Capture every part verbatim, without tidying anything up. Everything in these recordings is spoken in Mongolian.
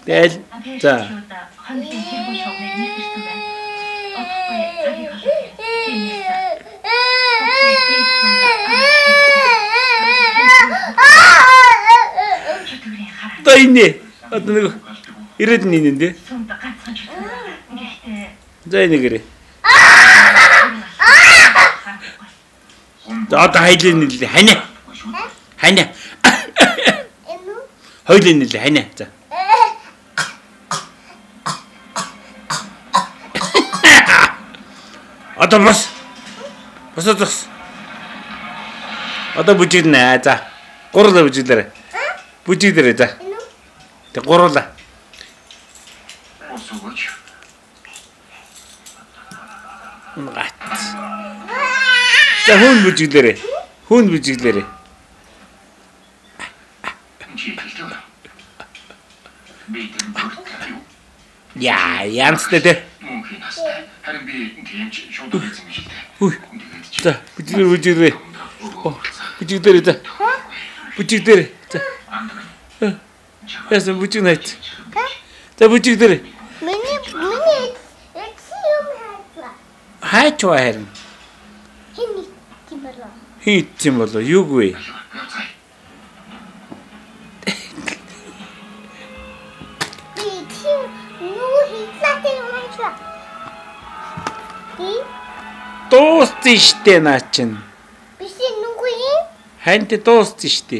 Тэгэл. За. Одоо энэ одоо нэг ирээд нин энэ. За энэ гэрээ. За одоо хайлын нэлээ ханиа. Ханиа. Хойлын нэлээ ханиа. За. Одоо бас. Бас бас. Одоо бүжигнэ. За. Гурлаа бүжиглээрэй. Бүжиглээрэй за. Тэг гурлаа. За хүн бүжиглээрэй. Хүн бүжиглээрэй. Яа, янзтай те. За, бүжиглэр бүжиглэрэй. Бүжиглэрэй за. Бүжиглэрэй. За. Яасан бүжигнайт. За бүжиглэрэй. Миний миний эксиум хайцгаа. Хайчваа харин. Хин тийм болоо. Хин тийм болоо. Юуг вэ? Би тийм нүү хийлээтэй юм хайчгаа. Би Дууссан штэ наа чин. биш нүггүй юм. Хант дууссан штэ.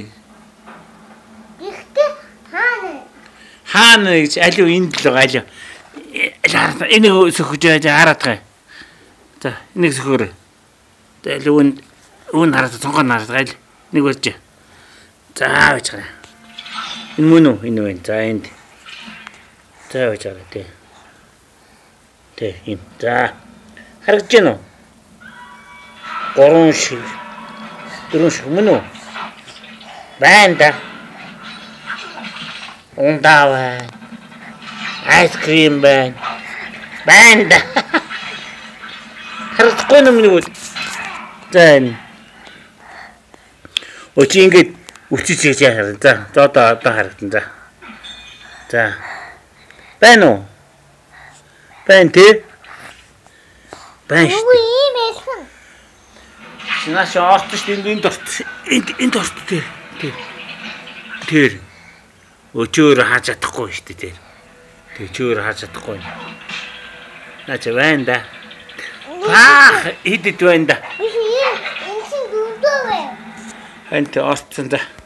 Ихтэй хаана? Хаана гэж алив энд л байгаа алив. Энийг сөхөж хараад гай. За, энийг сөхөөрэй. Тэгэл өвн өвн хараад цонгоо хараад гай. Нэг барьж. За, байж гараа. Энэ мөн үү? Энэ байна. За, энд. За, байж гараа тий. Тий, энэ. За. Харагдаж байна уу? Гурван шиг. Дөрвөн шиг мөн үү? Байна да. Ундаа байна. Айскрим байна. Байна да. Харахгүй юм нэг үү? За энэ. Өчиг ингэж үчиж хийж хараа. За, одоо одоо харагдан за. За. Байна уу? Байна тий? Байна шүү. Нүггүй юм эсхэн. Наш орт шүү энд орт. Энд энд орт тий. Тий. Тэр. Өчөөр хааж чадахгүй шүү дээ тэр. Тэг чөөр хааж чадахгүй. Наач байна да. Аа, идэт байна да. Би энэ энэ дүүдөө вэ? Ант орцсон да.